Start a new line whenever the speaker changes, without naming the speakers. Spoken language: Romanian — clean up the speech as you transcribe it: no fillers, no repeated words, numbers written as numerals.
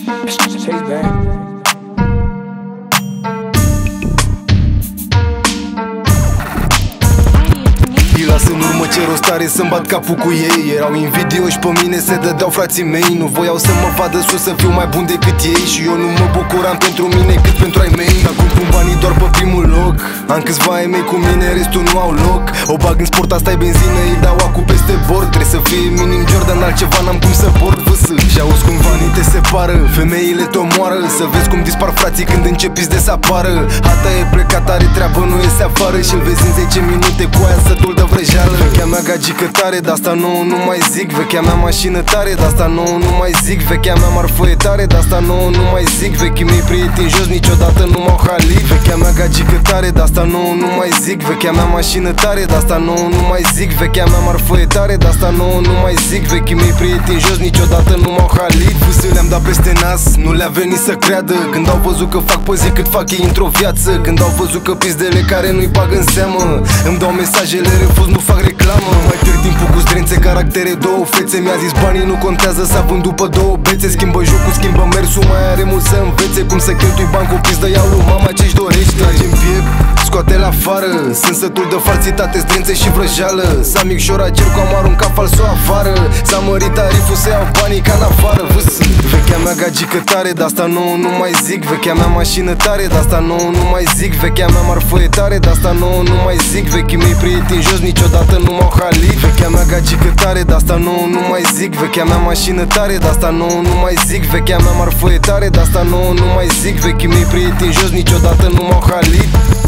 Chasebank.
Îi las în urmă ce rost are să-mi bat capul cu ei. Erau invidioși pe mine, se dădeau frații mei. Nu voiau să mă vadă sus, să fiu mai bun decât ei. Și eu nu mă bucuram pentru mine cât pentru ai mei. Acum pun banii doar pe primul loc. Am câțiva ai mei cu mine, restul nu au loc. O bag în sport, asta e benzină, îi dau acu peste bord. Trebuie să fie minim Jordan, altceva n-am cum să port. Văsă și auzi cum banii te separă, femeile te omoară. Să vezi cum dispar frații când începi de să apară. Hata e plecat, are treabă, nu iese afară. Și-l vezi în 10 minute cu aia sătul de vrăjeală. Vechea mea gagică tare, de-asta nouă nu mai zic. Vechea mea mașină tare, de-asta nouă nu mai zic. Vechea mea marfă e tare, de-asta nouă nu mai zic. Vechii mei prieteni jos niciodată nu m-au halit. Vechea mea gagică tare, de-asta nouă nu mai zic. Vechea mea mașină tare, de-asta nouă nu mai zic. Vechea mea marfă e tare, de-asta nouă nu mai zic. Vechii mei prieteni jos niciodată nu m-au halit. Vâsă le-am dat peste nas, nu le-a venit să creadă. Când au văzut că fac pe zi cât fac ei într-o viață. Când au văzut că pizdele care nu-i bag în seamă îmi dau mesajele, refuz, nu fac reclamă. Mai pierd timpul cu zdrențe, caractere, două fețe. Mi-a zis banii nu contează, s-a vândut pe două bețe. Schimbă jocul, schimbă mersul, mai are mult să învețe. Cum să cheltui bani cu pizdă, iau lui mama ce-și dorește. Trage-n piept, scoate-l afară. Sunt sătul de falsitate, zdrențe și vrăjeală. S-a micșorat cer cu am aruncat falso afară. S-a mărit tariful să iau banii ca în afară. Vechea mea gagică tare, de-asta nouă nu mai zic. Vechea mea mașină tare, de-asta nouă nu mai zic. Vechea mea marfă e tare, de-asta nouă nu mai zic. Vechii mei prieteni jos niciodată nu m-au halit. Vechea mea gagică tare, de-asta nouă nu mai zic. Vechea mea mașină tare, de-asta nouă nu mai zic. Vechea mea marfă e tare, de-asta nouă nu mai zic. Vechii mei prieteni jos niciodată nu m-au halit.